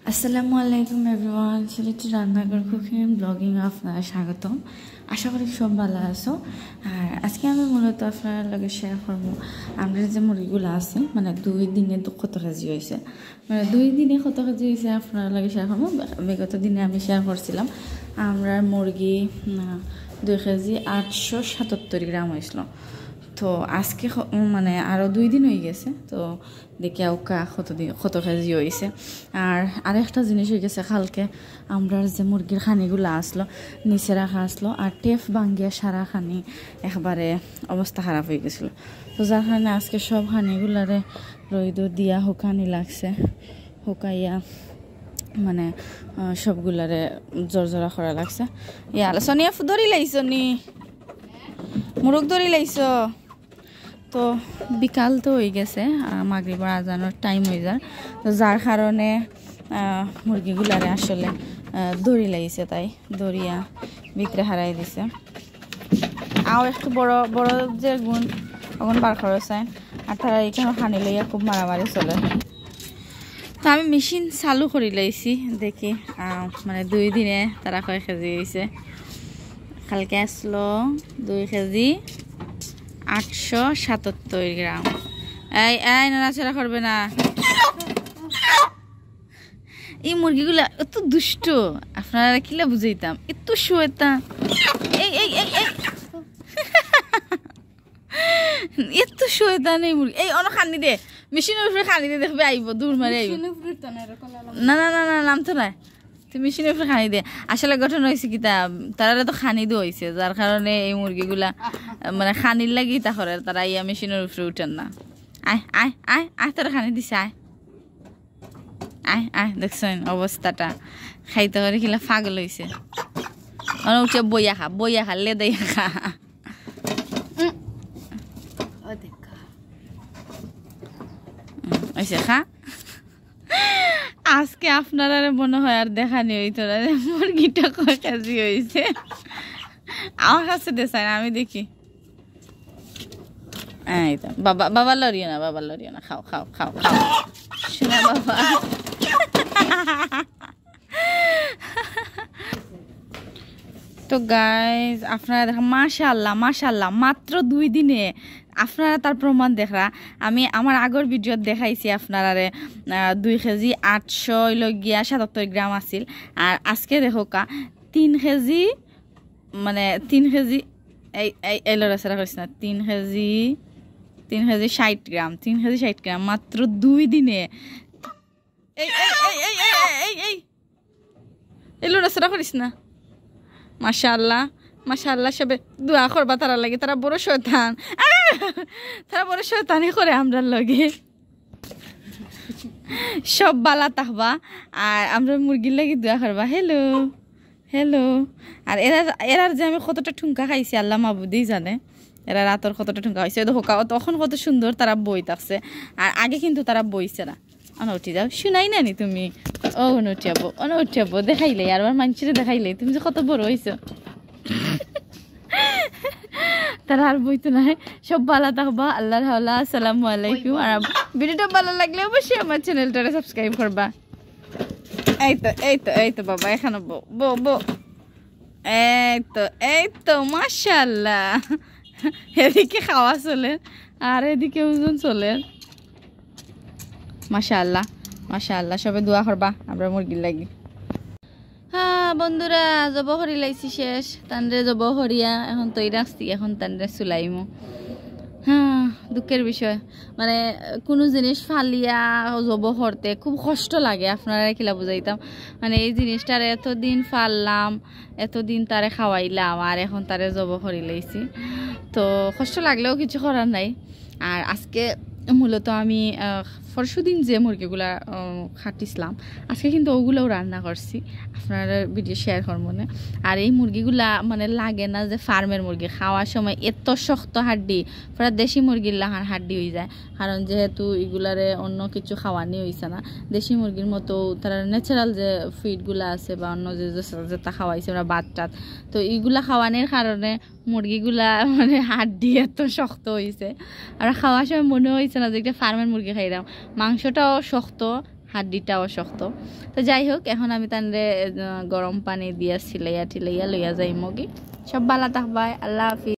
আসসালামু আলাইকুম এভরিওয়ান, সিলেটি রান্নাঘর কুকিং ব্লগিং আপনারা স্বাগতম। আশা করি সব ভালো আছো। আর আজকে আমি মূলত আপনার লগে শেয়ার করবো আমরা যে মুরগিগুলো আছে, মানে 2 দিনে কত কেজি হয়েছে, মানে 2 দিনে কত কেজি হয়েছে আপনার লগে শেয়ার করবো। বিগত দিনে আমি শেয়ার করছিলাম আমরা মুরগি 2 কেজি 877 গ্রাম হয়েছিল। তো আজকে মানে আরও 2 দিন হয়ে গেছে, তো দেখি ওকা কত কেজি হয়েছে। আর আরেকটা জিনিস হয়ে গেছে, কালকে আমরা যে মুরগির খানিগুলো আসলো নিচে রাখা আসলো, আর টেপ ভাঙ্গিয়া সারা খানি একবারে অবস্থা খারাপ হয়ে গেছিলো। তো যার কারণে আজকে সব খানিগুলারে রইদ দিয়া শুকানি লাগছে, শুকাইয়া মানে সবগুলারে জোরজোরা করা লাগছে। ইয়ালে সোনিয়া ধরি লাইছ নি, মুরগ ধরি লাইছ। তো বিকাল তো হয়ে গেছে, মাগরিবার আজানোর টাইম হয়ে যায়, তো যার কারণে মুরগিগুলারে আসলে দড়ি লাগিয়েছে, তাই দড়িয়া ভিতরে হারাই দিছে। আর একটু বড় বড় যে গুণ ওগুন বার করেছে, আর তারা এখানে খানি লইয়া খুব মারামারি চলে। তো আমি মেশিন চালু করে লাইছি, দেখি মানে 2 দিনে তারা কয় কেজি হয়েছে। কালকে আসলো 2 কেজি 877 গ্রাম। এই নাড়াচাড়া করবে না, এই মুরগিগুলা এত দুষ্ট, আপনারা কিলা বুঝাইতাম, এত শোয়তাম। এই এই এই এত শোয়তান এই মুরগি। এই অন খানি দে, মেশিনের উপরে খানি দিয়ে দেখবে আইব, দূর মারে আইব। না না না না, নাম তো নাই, তুই মেশিনের উপরে খানি দে। আসলে গঠন হয়েছে কি, তারা তো খানি দো হয়েছে, যার কারণে এই মুরগিগুলা মানে খানির লাগি তা করে, তারা ইয়া মেশিনের উপরে উঠেন না। আয় আয় আয় আয়, তারা খানি দিছে, আয় আয় আয়। দেখছেন অবস্থাটা, খাইতে করে কিলা পাগল হয়েছে। উঠে বইয়া খা লেদাইয়া খা। খা। আজকে আপনারা মনে হয় আর দেখানি হইতো না মুরগিটা কয় কেজি হয়েছে। আমার কাছে দেখায় না, আমি দেখি। এই তো বাবা লড়িও না, খাও খাও খাও খাও শোনা বাবা। তো গাইজ আপনারা দেখা, মাশাআল্লাহ মাত্র 2 দিনে আপনারা তার প্রমাণ দেখা। আমি আমার আগর ভিডিও দেখাইছি আপনারা 2 কেজি 877 গ্রাম আছিল, আর আজকে দেখো 3 কেজি মানে 3 কেজি এই লড়াচড়া করিস না, 3 কেজি 60 গ্রাম, 3 কেজি 60 গ্রাম মাত্র 2 দিনে। এই এই লড়াচড়া করিস না। মাশাআল্লাহ সবে দোয়া করবা তারা লাগে, তারা বড় শয়তান, তারা বড় শয়তানি করে আমরা লগে। সব বালা থাকবা, আর আমরা মুরগির লাগে দোয়া করবা। হ্যালো। আর এরার যে আমি কতটা ঠুঙ্কা খাইছি আল্লাহ মাবুদেই জানে, এরা রাতর কতটা ঠুঙ্কা খাইছে। হোকা তখন কত সুন্দর তারা বই থাকছে, আর আগে কিন্তু তারা বইছে না। উঠি যাও, শুনাই নানি তুমি, উঠিয়াবো দেখাইলে, আর আমার মানুষের দেখাইলে তুমি যে কত বড় হয়েছ। তারা আর বইতো না। সব ভালো থাকবা, আল্লাহর হাওলা। আসসালামু আলাইকুম। আর ভিডিওটা ভালো লাগলে অবশ্যই আমার চ্যানেলটা সাবস্ক্রাইব করবা। এই তো বাবা, এখানে বো এই তো মাশাআল্লাহ। এদিকে খাওয়া চলে আর এদিকে ওজন চলে। মাশাআল্লাহ সবে দোয়া করবা আমরা মুরগির লাগি। হ্যাঁ বন্ধুরা, জব হরি লাইছি শেষ, তানরে জব হরিয়া এখন তৈ রাখছি, এখন তানরে চুলাইমো। হ্যাঁ দুঃখের বিষয়, মানে কোনো জিনিস ফালিয়া জব করতে খুব কষ্ট লাগে। আপনারা কিলা বুঝাইতাম, মানে এই জিনিসটার এতদিন ফাললাম, এতদিন তারে খাওয়াইলাম, আর এখন তারে জব হরি লাইছি। তো কষ্ট লাগলেও কিছু করার নাই। আর আজকে মূলত আমি পরশুদিন যে মুরগিগুলা খাটিছিলাম, আজকে কিন্তু ওগুলোও রান্না করছি, আপনার ভিডিও শেয়ার করবো না। আর এই মুরগিগুলা মানে লাগে না যে ফার্মের মুরগি, খাওয়ার সময় এত শক্ত হাড্ডি, পুরা দেশি মুরগির লাহার হাড্ডি হয়ে যায়। কারণ যেহেতু এগুলারে অন্য কিছু খাওয়ানি হয়েছে না, দেশি মুরগির মতো তারা ন্যাচারাল যে ফিডগুলা আছে বা অন্য যেটা খাওয়াইছে ওরা ভাত টাত, তো এইগুলা খাওয়ানোর কারণে মুরগিগুলা মানে হাড্ডি এত শক্ত হয়েছে। আর খাওয়ার সময় মনে হয়েছে না যে একটা ফার্মের মুরগি খাইলাম, মাংসটাও শক্ত হাড্ডিটাও শক্ত। তো যাই হোক, এখন আমি তানরে গরম পানি দিয়া সিলাইয়া টিলাইয়া লইয়া যাই মগি। সব ভালো থাকবাই, আল্লাহ হাফিজ।